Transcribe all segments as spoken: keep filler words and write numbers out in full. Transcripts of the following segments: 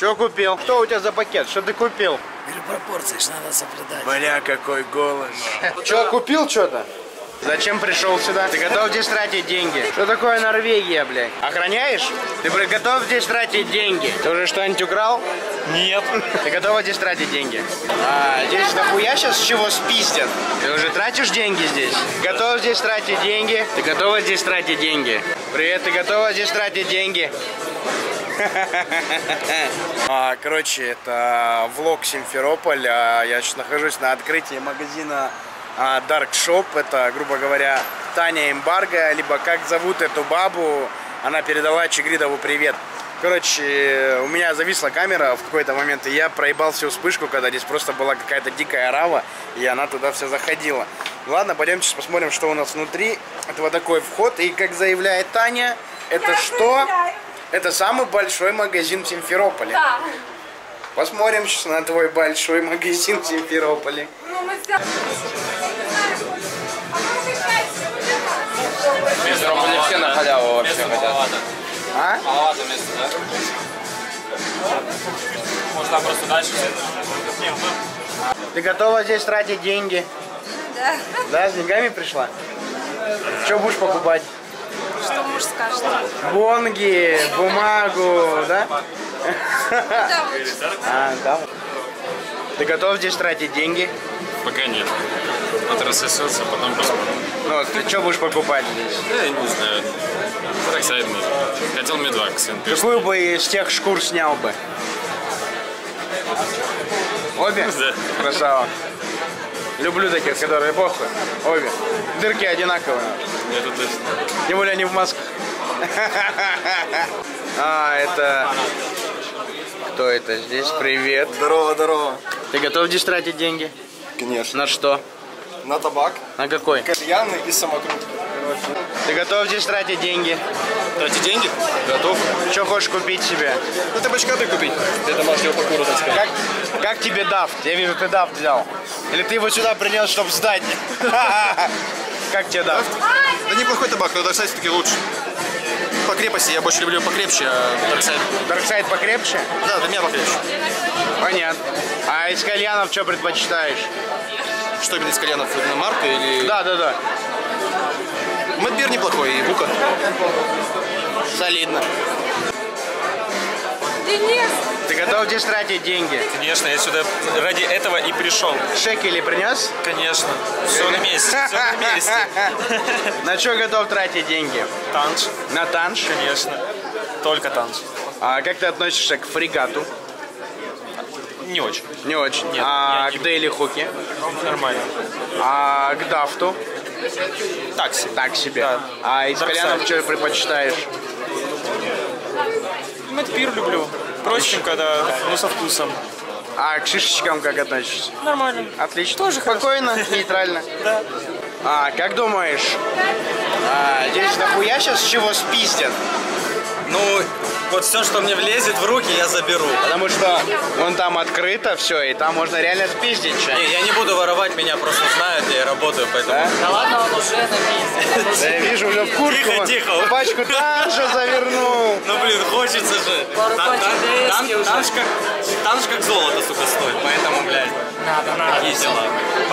Что купил? Что у тебя за пакет? Что ты купил? Говорю, пропорции ж надо соблюдать. Бля, какой голос. Что, купил что-то? Зачем пришел сюда? Ты готов здесь тратить деньги? Что такое Норвегия, блядь? Охраняешь? Ты блядь, готов здесь тратить деньги? Ты уже что-нибудь украл? Нет. Ты готова здесь тратить деньги? А, здесь дохуя сейчас чего спиздят? Ты уже тратишь деньги здесь? Готов здесь тратить деньги? Ты готова здесь тратить деньги? Привет, ты готова здесь тратить деньги? А, короче, это влог Симферополя. Я сейчас нахожусь на открытии магазина а, Dark Shop. Это, грубо говоря, Таня Эмбарго, либо как зовут эту бабу. Она передала Чигридову привет. Короче, у меня зависла камера в какой-то момент, и я проебал всю вспышку, когда здесь просто была какая-то дикая рава, и она туда вся заходила. Ладно, пойдемте сейчас посмотрим, что у нас внутри. Это вот такой вход, и как заявляет Таня, это что? Это самый большой магазин в Симферополе. Да. Посмотрим сейчас на твой большой магазин в Симферополе. В Симферополе все на халяву вообще хотят. А? Маловато места, да? Может, там просто дальше? Ты готова здесь тратить деньги? Да. Да, с деньгами пришла? Что будешь покупать? Что муж скажет? Бонги, бумагу, да? Да, а, да. Ты готов здесь тратить деньги? Пока нет. Это рассосется, потом посмотрим. Ну, ты что будешь покупать здесь? Я не знаю. Darkside может. Хотел медвак, сын. Какую бы из тех шкур снял бы? Обе? Да. Красава. Люблю таких, которые похуй. Обе. Дырки одинаковые. Это точно. Тем более они в масках. А, это... Кто это здесь? Привет. Здорово, здорово. Ты готов здесь тратить деньги? Конечно. На что? На табак, На какой? кальяны и самокрутки. Ты готов здесь тратить деньги? Тратить деньги? Готов. Что хочешь купить себе? Ну табачка ты купить. Это можешь его по куру, так сказать. Как, как тебе дафт? Я вижу, ты дафт взял. Или ты его сюда принес, чтобы сдать? Как тебе дафт? Да неплохой табак, но Darkside все-таки лучше. По крепости, я больше люблю покрепче, а Darkside... Darkside покрепче? Да, для меня покрепче. Понятно. А из кальянов что предпочитаешь? Что именно из кальянов? Именно марка или... Да, да, да. Мэтбир неплохой, и Бука. Солидно. Денис! Ты готов здесь тратить деньги? Конечно, я сюда ради этого и пришел. Шекели принес? Конечно. Все на месте, все на месте. На что готов тратить деньги? Танж. На танж? Конечно. Только танж. А как ты относишься к фрегату? Не очень. Не очень. Нет, А я к не- дейли хуке? Нормально. А к дафту? Так себе. Так себе. Да. А из Darkside. кальянов что предпочитаешь? Мэтбир люблю. Простенько, да, но со вкусом. А к шишечкам как относишься? Нормально. Отлично. Тоже спокойно, нейтрально. Да. А как думаешь, а, здесь дохуя сейчас чего спиздят? Ну, вот все, что мне влезет в руки, я заберу. Потому что вон там открыто все, и там можно реально спиздить что. Не, я не буду воровать, меня просто знают, я работаю, поэтому... Да? Да ладно, он уже на месте. Да я вижу, уже в куртку Тихо, вон тихо. пачку танжа завернул. Ну, блин, хочется же. Пару Тан- пачек тан- тан- ДСки уже. Танж как, танж как золото, сука, стоит, поэтому, блядь, Надо, надо. такие дела.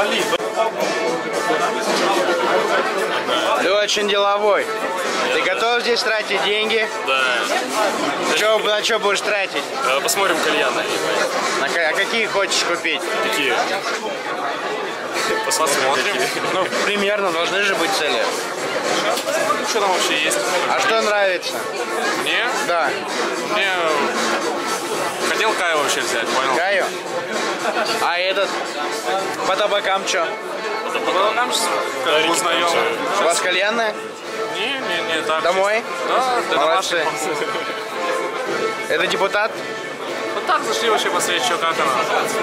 Ты очень деловой. Ты готов здесь тратить деньги? Да. Чё, на что будешь тратить? Э, Посмотрим кальяны. На, ка- а какие хочешь купить? Какие? Посмотрим. какие. Ну, примерно, должны же быть цели. Что там вообще есть? А что нравится? Мне? Да. Мне... Хотел Каю вообще взять, понял? Гаю? А этот? По табакам что? Потом как узнаем. У вас кальянная? Не, не, не, так. Домой? Да, для Молодцы. домашних. Это депутат? Вот так зашли вообще посмотреть, что как она.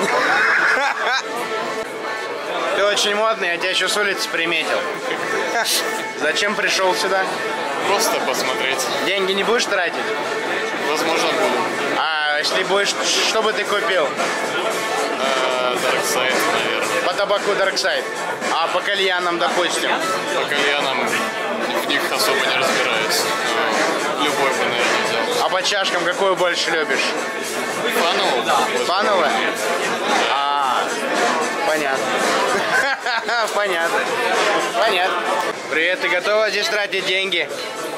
Ты очень модный, я тебя еще с улицы приметил. Зачем пришел сюда? Просто посмотреть. Деньги не будешь тратить? Возможно, буду. А если будешь, что бы ты купил? Darkside, наверное. По табаку Darkside. А по кальянам, допустим? По кальянам в них особо не разбираюсь. Но любой бы, наверное, взял. А по чашкам какую больше любишь? Фановую. Фановая? А, понятно. Понятно. Понятно. Привет, ты готова здесь тратить деньги?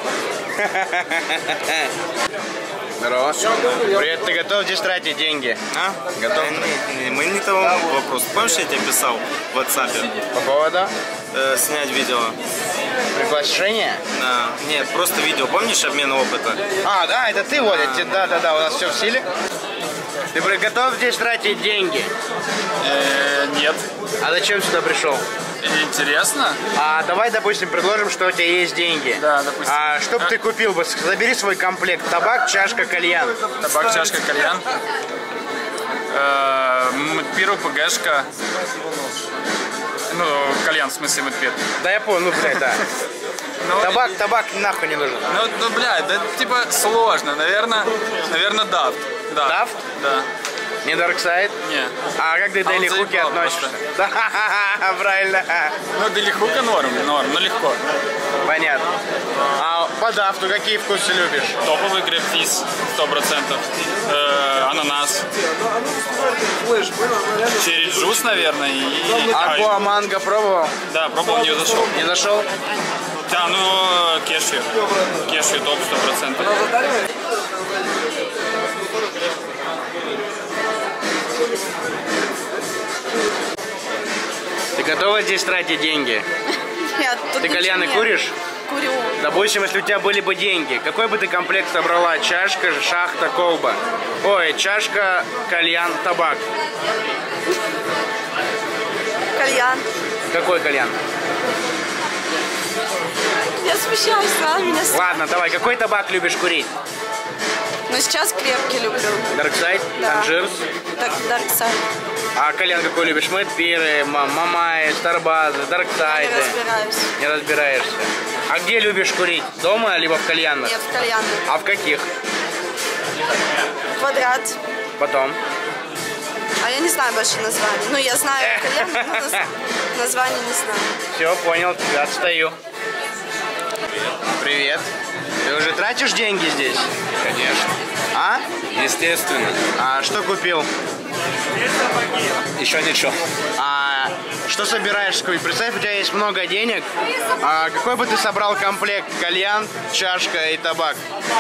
Здорово. Привет, ты готов здесь тратить деньги? А? Готов? Не, мы не того вопрос. Помнишь, я тебе писал в WhatsApp? По поводу? Э, снять видео. Приглашение? Да. Нет, просто видео. Помнишь обмен опыта? А, да, это ты, Водя. Да, да, да, у нас все в силе. Ты блин, готов здесь тратить деньги? Э, нет. А зачем сюда пришел? Интересно? А давай, допустим, предложим, что у тебя есть деньги. Да, допустим. А что бы ты купил бы? Забери свой комплект. Табак, чашка, кальян. Табак, чашка, кальян. Э, Мэтпиру, ПГшка. Ну, кальян, в смысле, мэтпир. Да я понял, ну, блядь, да. Ну, Табак, табак нахуй не нужен. Ну, ну, блядь, да типа сложно. Наверное, наверное, дафт. Да. Дафт? Да. Не Дарксайд? Не. А как ты к А он Дейли Хуке заебал относишься? Да, правильно. Ну, Делихука норм, норм, но легко. Понятно. А по дафту какие вкусы любишь? Топовый грейпфис, сто процентов. Э, ананас. Черри джус, наверное. И... Акуа манго пробовал? Да, пробовал, не зашел. Не зашел? Да, ну, кешью. Кешью топ, сто процентов. Ты готова здесь тратить деньги? Нет, тут Ты кальяны ничего нет. куришь? Курю. Допустим, если у тебя были бы деньги, какой бы ты комплект собрала? Чашка, шахта, колба. Ой, чашка, кальян, табак. Кальян. Какой кальян? Я смущаюсь, ладно, меня с- Ладно, давай, какой табак любишь курить? Но сейчас крепкий люблю. Дарксайд, Да. Танжирс. Так, Дарксайд. А кальян какой любишь? Мэтпиры, Мамай, Старбазы, Не Дарксайды. разбираюсь. Не разбираешься. А где любишь курить? Дома, либо в кальянных? Нет, в кальянных. А в каких? Квадрат. Потом. А я не знаю больше названий. Ну, я знаю кальянных, но наз- названий не знаю. Все, понял, тебя отстаю. Привет. Ты уже тратишь деньги здесь? Конечно. А? Естественно. А что купил? Еще ничего. А что собираешься купить? Представь, у тебя есть много денег. А какой бы ты собрал комплект? Кальян, чашка и табак.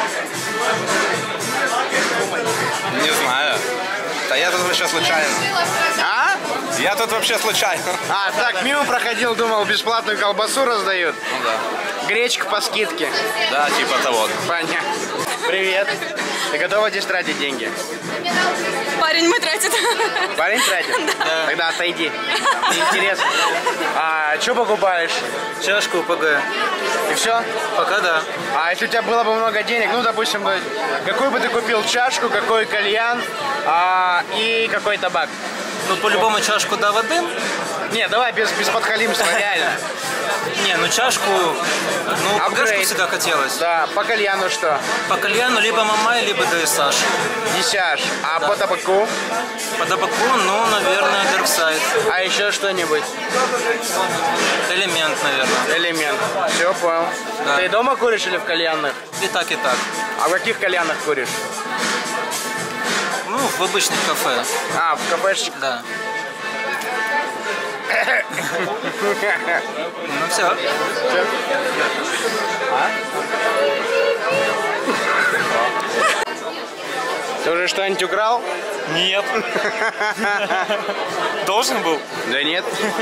Не знаю. Да я тут вообще случайно. А? Я тут вообще случайно. А, так, мимо проходил, думал, бесплатную колбасу раздают. Ну да. Гречка по скидке. Да, типа того. Понятно. Привет. Ты готова здесь тратить деньги? Парень мой тратит. Парень тратит? Да. Тогда отойди. Неинтересно. А что покупаешь? Чашку ПГ. И все? Пока да. А если у тебя было бы много денег, ну, допустим, бы, какой бы ты купил чашку, какой кальян а, и какой табак? Ну, по-любому чашку да воды. Не, давай без, без подхалимства, реально. Не, ну чашку, ну, Апгрейд. ПГшку всегда хотелось. Да, по кальяну что? По кальяну либо Мамай, либо ДСH. Десяж. А по табаку? По табаку, ну, наверное, Дарксайд. А еще что-нибудь? Элемент, наверное. Элемент. Все, понял. Да. Ты дома куришь или в кальянных? И так, и так. А в каких кальянах куришь? Ну, в обычных кафе. А, в кафешечках? Да. Ну все. Ты уже что-нибудь украл? Нет. Должен был? Да нет.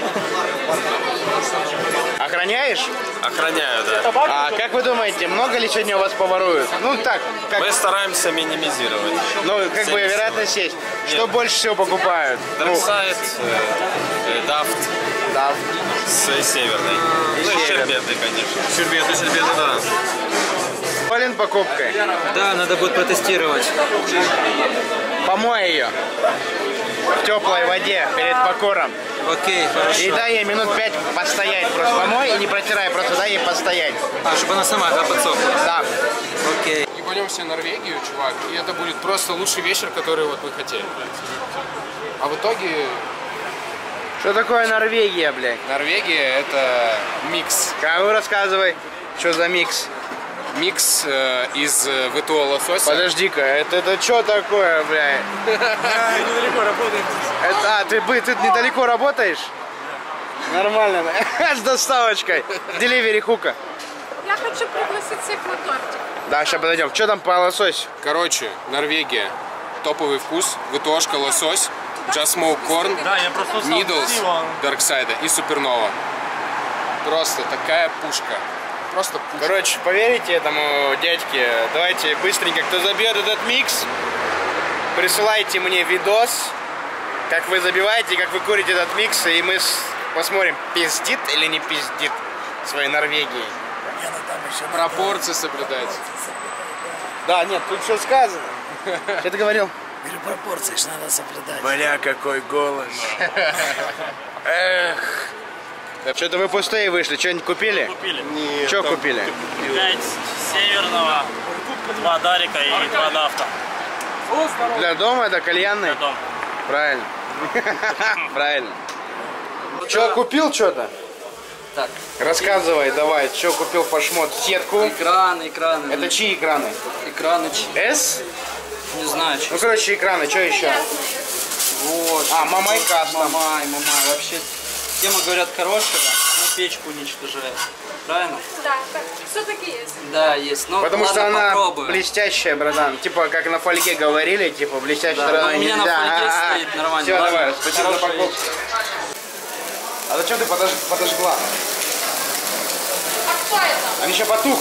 Охраняешь? Охраняю, да. А как вы думаете, много ли сегодня у вас поворуют? Ну так, как, Мы стараемся минимизировать. ну, как бы вероятность есть. Что больше всего покупают? Ну, Дарксайд, Дафт да. с Северной. Ну и Северной. Щербеты, конечно. Щербеты, Щербеты, да. Доволен покупкой? Да, надо будет протестировать. Помой ее в теплой воде перед покором. Окей, хорошо. И дай ей минут пять постоять. Просто помой и не протирай, просто дай ей постоять. А, чтобы она сама, да, подсохла? Да. Окей. Ебанемся в Норвегию, чувак, и это будет просто лучший вечер, который вот мы хотели. А в итоге Что такое Норвегия, блядь? Норвегия — это микс. А ну рассказывай, что за микс? микс э, из э, ВТО лосося. Подожди-ка, это, это что такое, блядь? Недалеко работаем. Это, а, ты, бы- ты недалеко работаешь? Нормально, с доставочкой. Деливери хука. Я хочу пригласить всех на тортик. Да, сейчас подойдем. Что там по лосось? Короче, Норвегия. Топовый вкус. ВТОшка лосось. Just Smoke Corn. Да, я просто устал. Needles, Darkside и Супернова. Просто такая пушка. Просто пушка. Короче, поверите этому дядьке, давайте быстренько, кто забьет этот микс, присылайте мне видос, как вы забиваете, как вы курите этот микс, и мы с- посмотрим, пиздит или не пиздит своей Норвегии. Пропорции соблюдать. Да, нет, тут все сказано. Что ты говорил? Говорю, пропорции ж надо соблюдать. Бля, какой голос. Эх. Что-то вы пустые вышли, что-нибудь купили? Купили. Что купили? Пять северного, два Дарика и два Дафта. Для дома это кальянный? Дом. Правильно. Правильно. Что, купил что-то? Так. Рассказывай, давай, что купил по шмот? Сетку? Экраны, экраны. Это чьи экраны? Экраны, ч- S? не знаю, Ну, короче, экраны, что еще? вот. А, Мамай Кастом. Мамай, Мамай. Вообще, тема, говорят, хорошая, но печку уничтожает. Правильно? Да, все-таки есть. Да, есть. Но Потому ладно, что она попробую. блестящая, братан. Типа, как на фольге говорили, типа, блестящая Да, сторона но у меня на нельзя. фольге А-а-а. стоит нормально. Все, Ладно, давай, спасибо за хорошая покупку. А зачем ты подож- подожгла? А кто это? Они сейчас потухнут.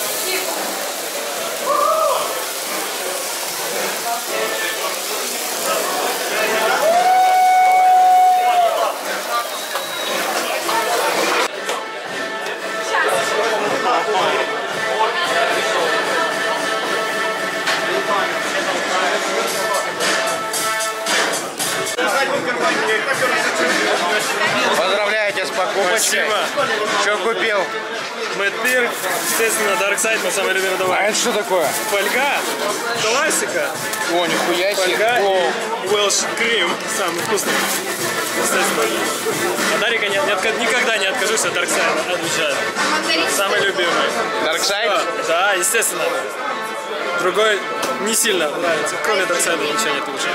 Поздравляйте с покупочкой. Что купил? Мэтт, естественно, Darkside, мой самый любимый А домой. это что такое? Фольга, классика. О, нихуя себе. Фольга О, и Welsh Cream, самый вкусный. Естественно. А Дарика нет, не отка- никогда не откажусь от Darkside, отвечаю. Самый любимый. Darkside? Да, естественно. Другой не сильно нравится. Кроме Darkside ничего нет лучше.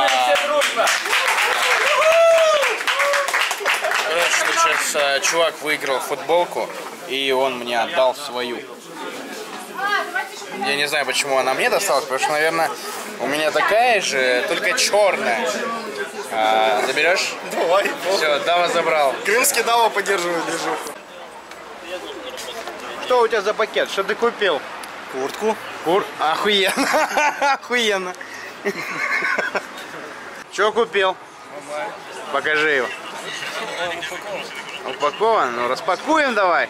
Короче, тут сейчас э, чувак выиграл футболку, и он мне отдал свою. Я не знаю, почему она мне досталась, потому что, наверное, у меня такая же, только черная. А, заберешь? Давай. Все, Дава забрал. Крымский Дава поддерживает движуху. Что у тебя за пакет? Что ты купил? Куртку. Кур... Охуенно. Охуенно. Что купил? Покажи его. Упакован? Ну, распакуем давай.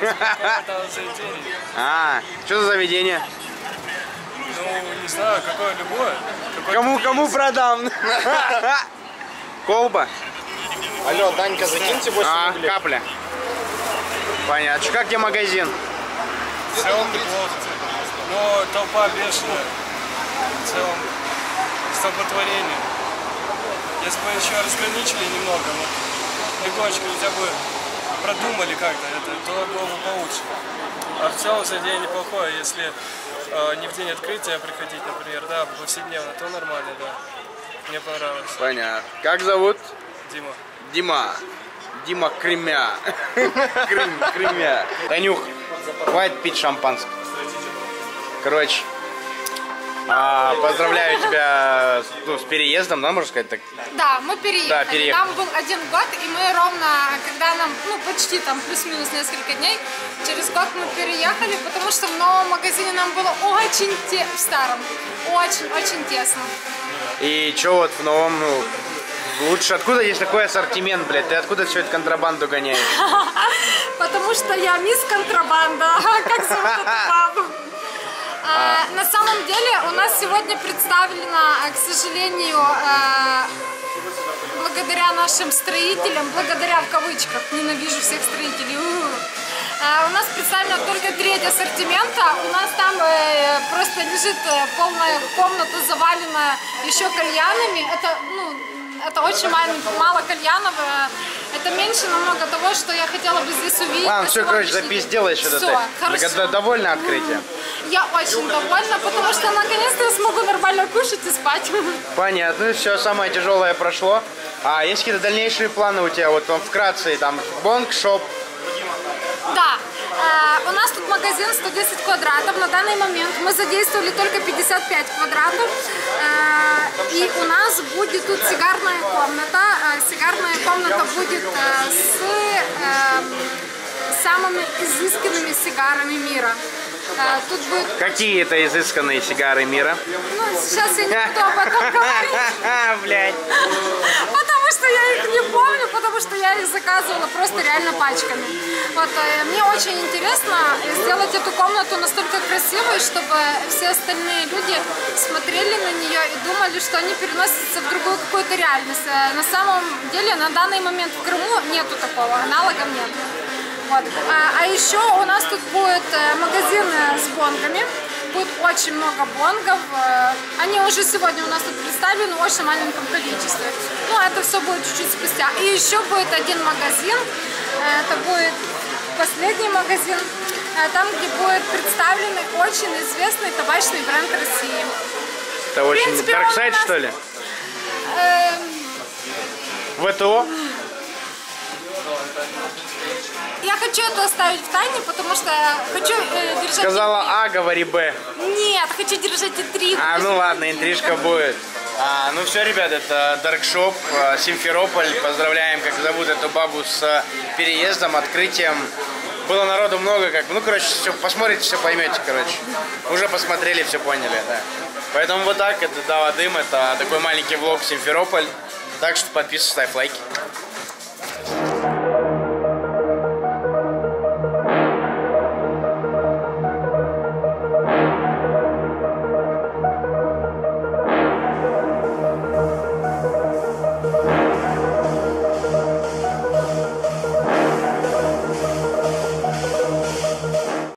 А, что за заведение? Ну, не знаю, какое любое. Кому, кому продам? Колба? Алло, Данька, закиньте восемь А, рублей. капля. Понятно. Как тебе магазин? В целом неплохо. Но толпа бешеная. В целом столпотворение. Если бы еще разграничили немного, вот, легонечко хотя бы продумали как-то это, то было бы получше. А в целом заведение неплохое, если э, не в день открытия приходить, например, да, повседневно, то нормально, да. Мне понравилось. Понятно. Как зовут? Дима. Дима. Дима Кремя. Крым, Кремя. Танюх, хватит пить шампанское. Короче, а, поздравляю тебя ну, с переездом, да, можно сказать так? Да, мы переехали. Да, переехали. Нам был один год, и мы ровно, когда нам, ну, почти там плюс-минус несколько дней, через год мы переехали, потому что в новом магазине нам было очень те... в старом, очень-очень тесно. И чё вот в новом, ну, лучше откуда есть такой ассортимент, блядь? Ты откуда всю эту контрабанду гоняешь? Потому что я мисс контрабанда. Как зовут эту бабу? А, на самом деле у нас сегодня представлено, к сожалению, а, благодаря нашим строителям, благодаря в кавычках, ненавижу всех строителей, у-у-у. А, у нас представлена только треть ассортимента, у нас там э, просто лежит полная комната завалена еще кальянами, это, ну, это очень мало, мало кальянов, Это меньше намного того, что я хотела бы здесь увидеть. Ладно, все, короче, сегодняшний запись день. делаешь это Всё, ты. хорошо. Довольна открытием? Я очень довольна, потому что наконец-то я смогу нормально кушать и спать. Понятно, все самое тяжелое прошло. А есть какие-то дальнейшие планы у тебя? Вот там вкратце, там Бонг, шоп. Да, э, у нас тут магазин сто десять квадратов. На данный момент мы задействовали только пятьдесят пять квадратов. Э, и у нас будет тут сигарная комната. Э, сигарная комната будет э, с э, самыми изысканными сигарами мира. Э, тут будет... Какие это изысканные сигары мира? Ну, сейчас я не буду об этом говорить. Блядь. Потому что я их не помню, потому что я их заказывала просто реально пачками. Вот, э, мне очень интересно сделать эту комнату настолько красивой, чтобы все остальные люди смотрели на нее и думали, что они переносятся в другую какую-то реальность. Э, На самом деле, на данный момент в Крыму нету такого, аналогов нет. Вот. А, а еще у нас тут будет э, магазин э, с бонгами. Будет очень много бонгов. Э, Они уже сегодня у нас тут представлены в очень маленьком количестве. Ну, это все будет чуть-чуть спустя. И еще будет один магазин. Э, Это будет последний магазин. э, Там, где будет представлены очень известный табачный бренд России. Это очень... принципе, он Дарксайд, у нас- что ли? Эм, ВТО? Я хочу это оставить в тайне, потому что хочу э, держать... Сказала А, говори Б. Нет, хочу держать интригу. А, ну ладно, интрижка будет. А, ну все, ребят, это Dark Shop, э, Симферополь. Поздравляем, как зовут эту бабу, с переездом, открытием. Было народу много, как, ну, короче, все, посмотрите, все поймете, короче. Уже посмотрели, все поняли, да. Поэтому вот так, это Дава Дым, это такой маленький влог Симферополь. Так что подписывайся, ставь лайки.